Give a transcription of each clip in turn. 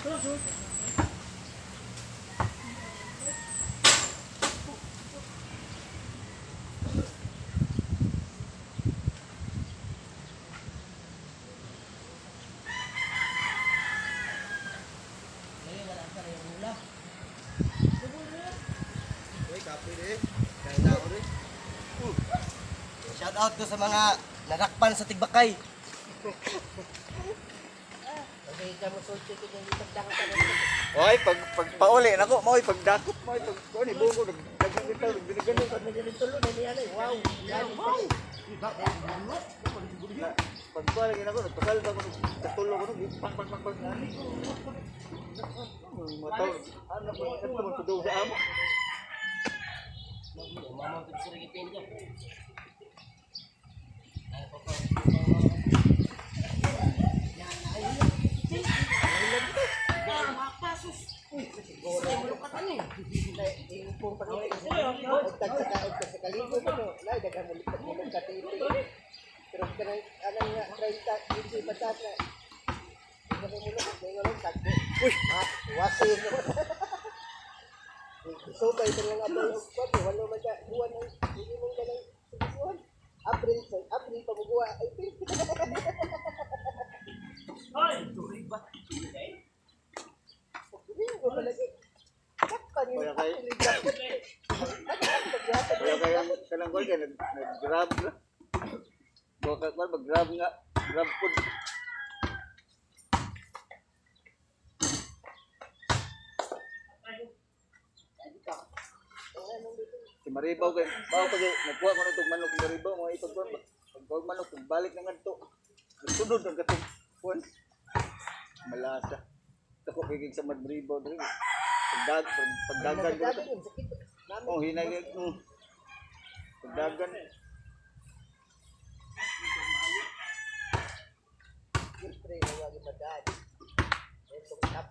Shout out ko sa mga narakpan sa Tigbakay. Oy, pag pauli nako, mo'y pagdakop, mo'y pag ni bungo nagdagan dito, binigano sa tulo na niya. Wow. Pag pala gina ko, nagpasal ba ko nagtulo ko pang nani. Mataw, ano ko ito mo tudo sa amo. Mama ko sering itin ko. Subay dengan abang ko wala man ka buwan ng hindi mong ganang subuan. April pa mo buwa. Hoy, tuloy ba? Ko lagi. Kaya kanang gol kay nag-grab na. Bakit ba mag-grab nga? Grab food. Si Maribaw kay bawo pag nagkuha ko nitong manok ni Maribaw mo ipagkuha ba pag manok balik na ngadto sunod ang katong kuan malasa tako kay sa Maribaw diri pagdagan oh hinay pagdagan Siyempre nawagi madad ito tap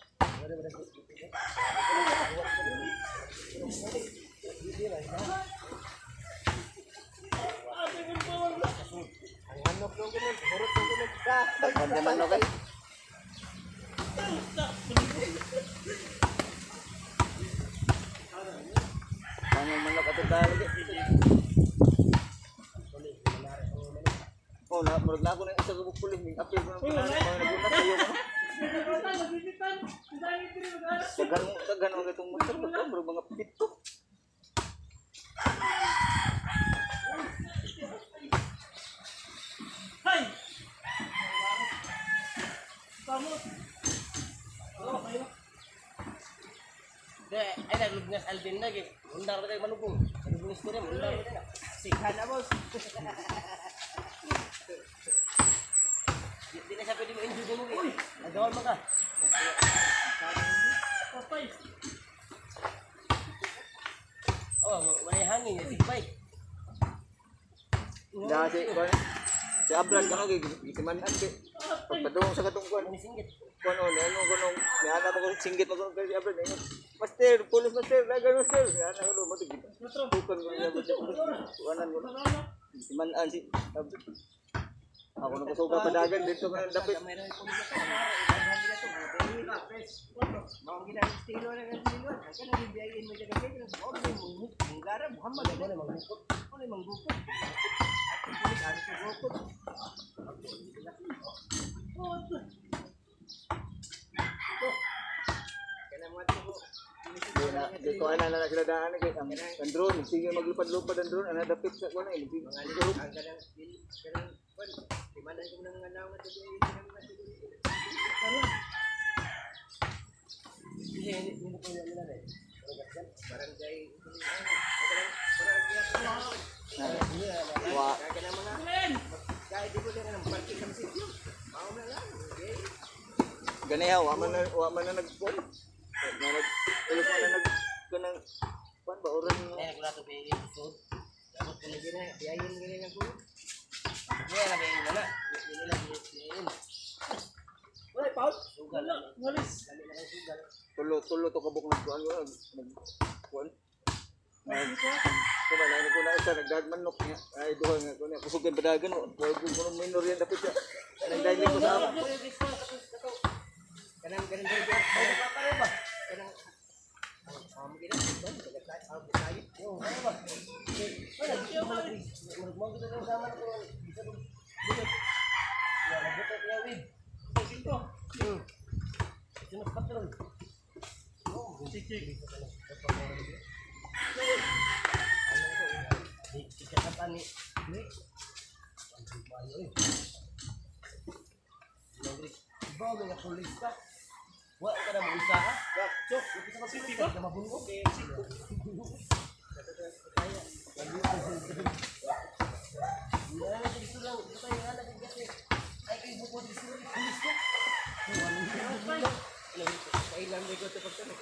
ang manok nung ganun, burot nung ganun ka. Ganda manok eh. Ang manok ato dali eh. Oh, murag na ako na isa ko pulis ning apil ko na nagunat ayo ko. Dagan mo itong motor ba murag mga pito. Hay. Vamos. Oh, kayo. Ay naglugnas Alvin lagi. Undar tayo manubong. Manubong ko rin, undar tayo. Sikha na boss. Di na siya pwede mo enjoy mo. Nagawan mo ka. Papay. Oh, wala hangin, tigbay. Si Abrad kano gitiman-an di. Pagpadung sa katong kuan. Kuno ni ana mo singgit mo kay Abrad ni. Master, pulis master, dagan master. Ana ko mo tigit. Bukan ko niya kuanan ko. Gitiman-an si Abrad. Ako na kusuga padagan dito man dapit. Mau ginang estilo na estilo. Kan dibiyayin mo jaga kay mo gara Muhammad ada manggukut. Oleh manggukut. Kulit harus manggukut. Kana mo ato Dito na sila daan kay ang drone, sige maglupad-lupad ang drone, ana dapit sa kuno eh. ang kanang di mana ko nang nganaw na tuloy ini mo ko yan nila barangay Wa kana mga kahit di ko din ng parking sa sitio mao na lang ganiya wa man na nagkuan. Ulos na kanang kuan ba oran mo. Eh, wala to be episode. dapat ko na gina biyahin gini na ko Wala na ba yun na? Hindi lang yun. Oy Paul Sugal. Walis. Dali na lang sugal. Tulo to kabuk ng kuan kuan. Kuma na ko na usa nagdagmanok niya. Ay duha nga ko niya kusugan padagan no. Ko minor yan dapat siya. Nagdagli ko sa ako. Kanang pa pare ba? Kanang mungkin ba? Tayo. Yo, ano ba? Wala, di mo magmamag kita ng sama ko. Bisa ko. Ya, nabutot ya wig. Sito. Sino patrol? Oh, Cik. di catatan ni. Ni. Mayo eh. Logrik. Bago nga pulis ka. Wa ka na mo isa ha? Cok, ito sa masipit ka mabungo. Wala dito lang, ito tayo nga naging kasi. Ay kayo buko dito sa pulis ko. Kailan may ko ito pagtanong.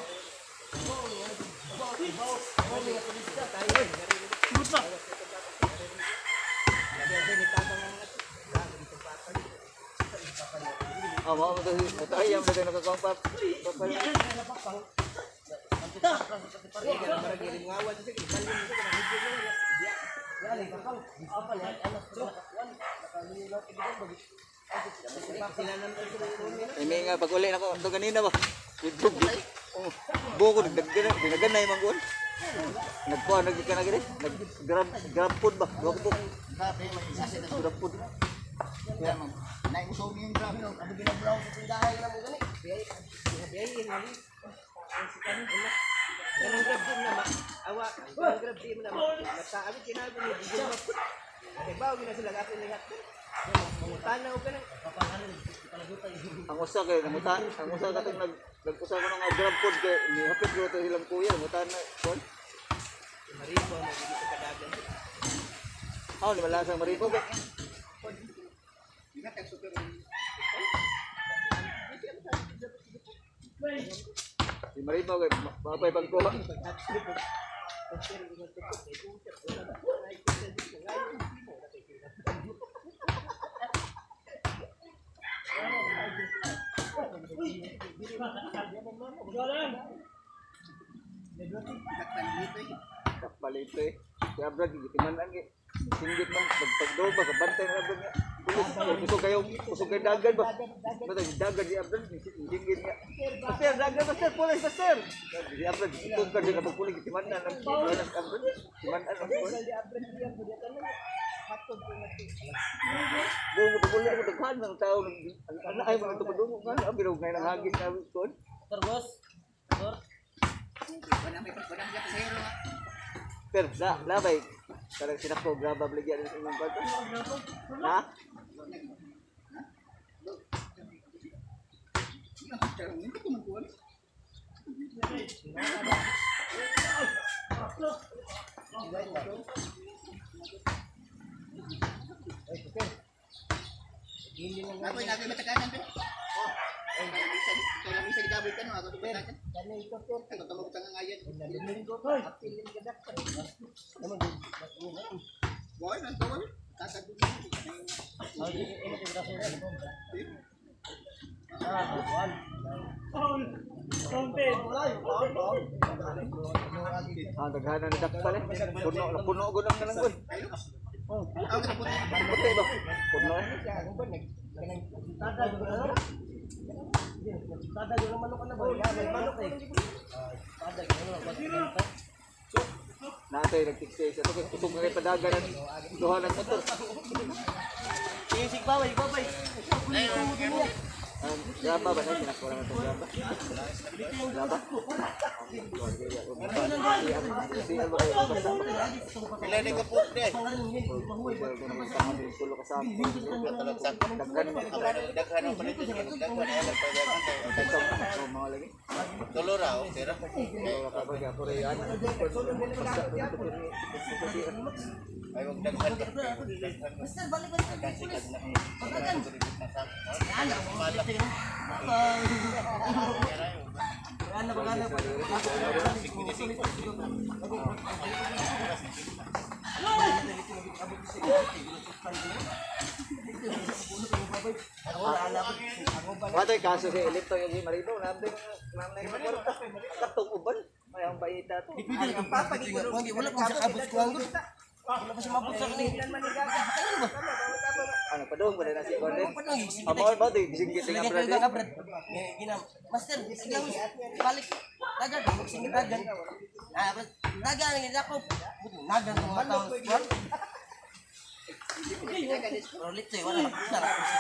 Ah, mau betul. Betul ayam betul nak kongpap. Papal. Ini nga pag uli nako to kanina ba. Idog. Oh, buko dagdagan na imong gon. Nagkuha nagka na gid. Nag grab food ba? Grab food. Grab food. Ya, naik usog yung grab. Abi ginablaw sa tindahan na mo gani. Biyayin ngali. Ang grab din na awa, ang grab din na mataami kinabi ni Bigyan mo. Kay bawo gina sila gato lihat. Tanaw ka nang Ang usa kay namutan, ang usa katong nag-usa ko ng grab food kay ni hapit ko to ilang kuya, mutan na kon. maribo mo dito sa kadagan. Oh, ni malasang maripo ba? Di maripo kay mapay pagkuha. Kapalito eh. Kaya brad, gitimanan eh. Singgit man, pagpagdo ba, kabantay na brad niya. Kusog kayo dagan ba? Bata, dagan di brad, singgit niya. Master, dagan master, pulis master. Di brad, itong ka din kapag pulis, gitimanan ang brad. Gitimanan ang brad. Bungo, tubulo ako, taghan ng tao. Ano ay mga tumadungo ka? Ang bilog ngayon ang hagis na kon. Terus, Tur. Pero, labay. Karang sinako, graba bligyan ng imong kwarto. Ha? Ako lagi matakanan pe. Kaya bisa digabay ka no ako dito. Kami ito, Tur. Ako tamo tang ngayon. Apilin ka daktan. Boy, nang tawon. Tatagod. Oh, ini tidak sudah. Ah, buwan. Daghanan na dakpal eh. Puno ko nang nananggon. Oh, puti ba? Puno eh. Tada yung manok na ba? Manok eh. Tada yung manok. Natay nagtiksay sa to kay kusog kay padagan ng duha ng motor. Sing baway, baway. Graba ba na kinakura na to graba? Graba? Ilan ka po de? Daghan ang palit daghan mga lagi. Tulo ra o tira. Ay wag daghan ka. Mister, balik balik. Kasi kad na Ano ba gana pa? Watoy kaso si Elito yung marito natin nanay kwarta. Katong uban may ang bayita to. Ipidil ka papa di wala pa siya abot ko ang. Wala pa siya mabot sa kanila. Ano padung pada nasi konde. Padung, gising Amo ba di singgit Lagi nga ko brad. ka brad. Gina, master, sigaw balik. Dagan, singit dagan. Ah, dagan ang ako. Nagan ko mga taon. Rolit to, wala na.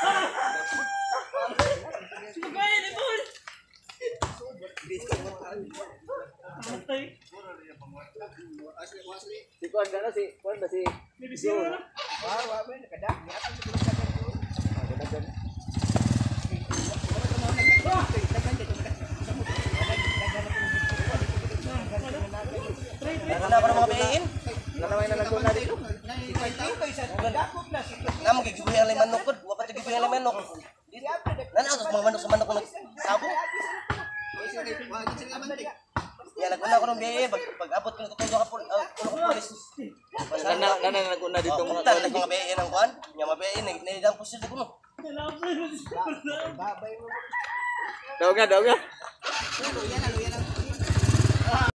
Si Kwan kana si Kwan ba si Joe. Wah, ba nakadak ni ato sa dagan ko. Dagan. Dagan na para mga bayin. Nanaway na nagtuna dito. Namo gigibuhi ang manok ko, wa pa gigibuhi ang manok. Nana sa mga manok sa manok ko nagsabo. Ya naguna ko ng biye pag abot ko tutulo ka pul polis. Nana nagtuna dito mga Mga mga biye nang kuan, nya mabiye ni dang pusil ko no. Daw nga.